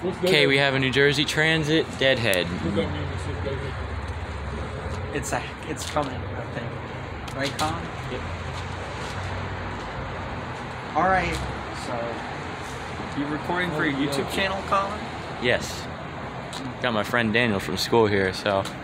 Okay, we have a New Jersey Transit Deadhead. It's coming, I think. Right, Colin? Yep. Alright, so you recording for your YouTube channel, Colin? Yes. Got my friend Daniel from school here, so